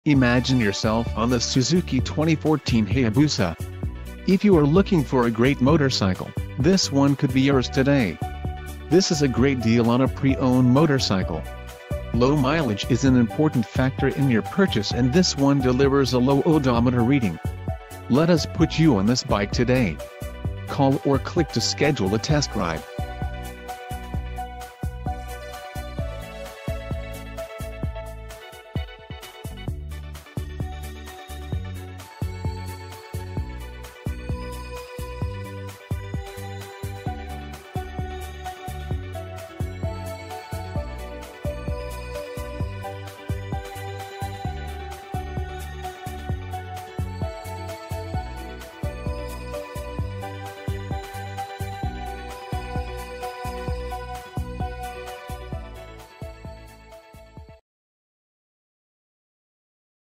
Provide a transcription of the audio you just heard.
Imagine yourself on the Suzuki 2014 Hayabusa. If you are looking for a great motorcycle, this one could be yours today. This is a great deal on a pre-owned motorcycle. Low mileage is an important factor in your purchase, and this one delivers a low odometer reading. Let us put you on this bike today. Call or click to schedule a test ride.